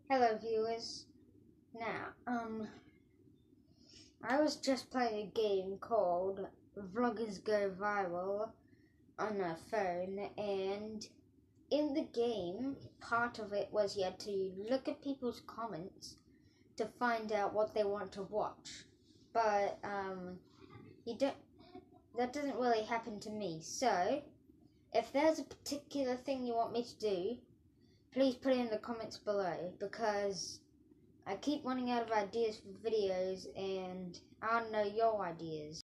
Hello viewers. Now, I was just playing a game called Vloggers Go Viral on a phone, and in the game, part of it was you had to look at people's comments to find out what they want to watch. But that doesn't really happen to me. So, if there's a particular thing you want me to do, please put it in the comments below, because I keep running out of ideas for videos and I want to know your ideas.